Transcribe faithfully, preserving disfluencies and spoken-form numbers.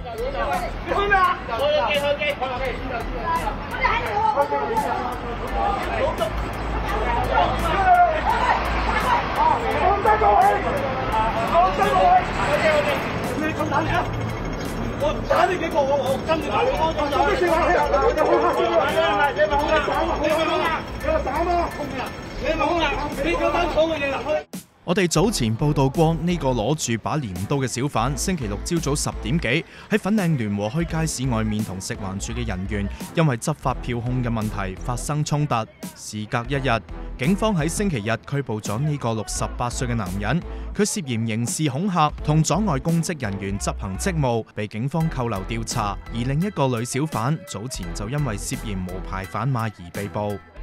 你去咩啊？開機開機開機。我哋喺度。好足。放低個位，放低個位。OK OK。你咁打你啊！我唔打你幾個，我我跟住打你。我做咩事啊？你你好黑先啊！你咪好啊！你咪好啊！你咪打啊！你咪好啊！你叫單草嘅嘢啦。 我哋早前報道過呢個攞住把鐮刀嘅小販，星期六朝早十點幾喺粉嶺聯和墟街市外面同食環署嘅人員因為執法票控嘅問題發生衝突。事隔一日，警方喺星期日拘捕咗呢個六十八歲嘅男人，佢涉嫌刑事恐嚇同阻礙公職人員執行職務，被警方扣留調查。而另一個女小販早前就因為涉嫌無牌販賣而被捕。